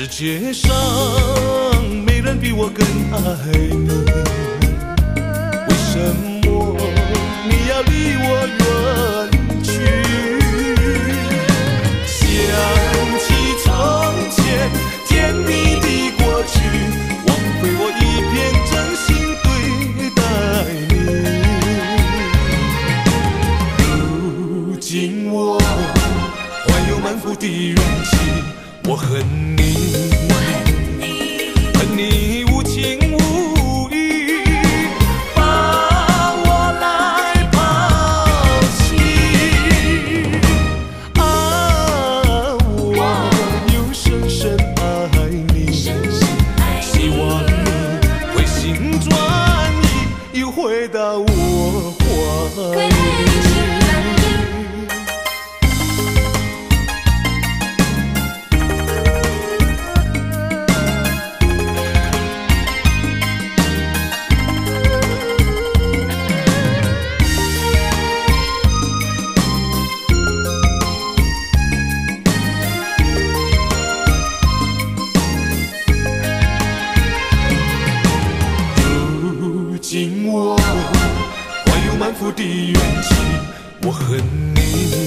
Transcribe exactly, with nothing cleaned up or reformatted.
世界上没人比我更爱你，为什么你要离我远去？想起从前甜蜜的过去，枉费我一片真心对待你。如今我怀有满腹的怨气，我恨你，恨你无情无义，把我来抛弃。啊，我又深深爱你，希望你回心转意，又回到我怀里。今我怀有满腹的怨气，我恨你。